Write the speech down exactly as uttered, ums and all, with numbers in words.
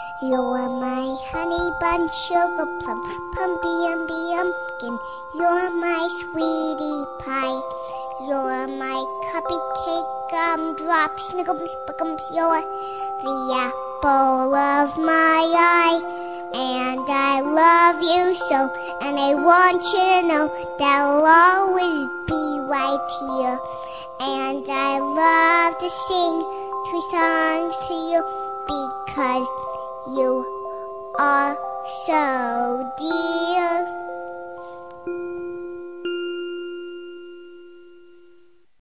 You're my honey bunch, Sugarplum, Pumpy-umpy-umpkin. You're my sweetie pie. You're my CuppyCake, Gumdrop, Snoogums-Boogums. You're the apple of my eye. And I love you so, and I want you to know that I'll always be right here. And I love to sing three songs to you because you are so dear.